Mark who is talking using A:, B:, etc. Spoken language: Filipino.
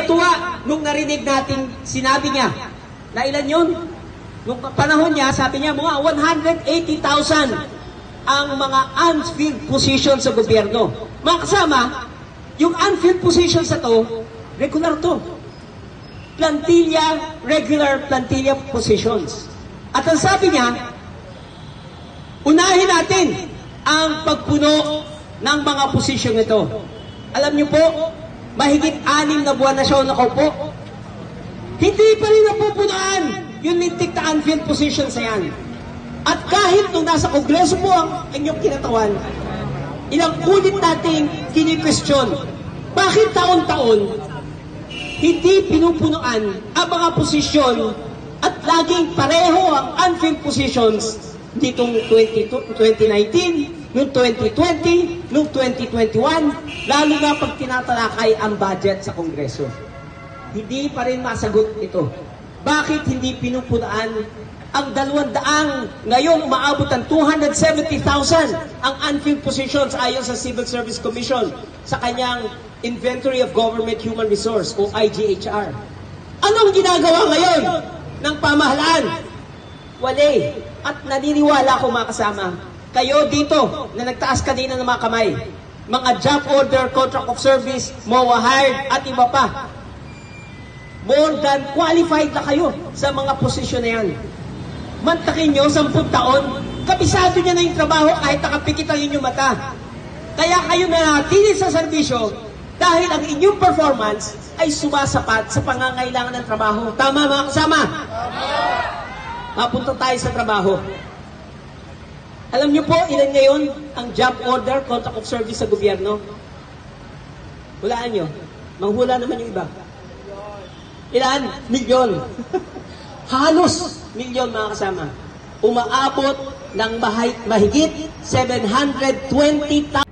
A: natuwa nung narinig natin, sinabi niya, na ilan yun? Nung panahon niya, sabi niya, mga 180,000 ang mga unfilled positions sa gobyerno. Mga kasama, yung unfilled positions na to, regular to. Plantilla, regular plantilla positions. At ang sabi niya, unahin natin ang pagpuno ng mga posisyon ito. Alam niyo po, mahigit 6 na buwan na siya nakaupo. Hindi pa rin napupunaan yung lintik na unfilled positions na yan. At kahit nung nasa Kongreso po ang inyong kinatawan, ilang ulit nating kini-question, bakit taon-taon hindi pinupunuan ang mga posisyon at laging pareho ang unfilled positions ditong 2019, noong 2020, noong 2021, lalo na pag tinatalakay ang budget sa Kongreso. Hindi pa rin masagot ito. Bakit hindi pinupunaan ang 200, ngayong umaabot ang 270,000 ang unfilled positions ayon sa Civil Service Commission sa kanyang Inventory of Government Human Resource o IGHR. Anong ginagawa ngayon ng pamahalaan? Wale. At naniniwala ko mga kasama, kayo dito na nagtaas kanina ng mga kamay, mga job order, contract of service, MOA hired at iba pa, more than qualified na kayo sa mga posisyon na yan. Mantakin nyo, 10 taon, kabisado nyo na yung trabaho kahit nakapikit ang inyong mata. Kaya kayo nanatili sa serbisyo dahil ang inyong performance ay sumasapat sa pangangailangan ng trabaho. Tama mga kasama? Mapunta tayo sa trabaho. Alam niyo po, ilan ngayon ang job order, contract of service sa gobyerno? Hulaan nyo. Manghula naman yung iba. Ilan? Milyon. Halos milyon mga kasama. Umaabot ng mahigit 720,000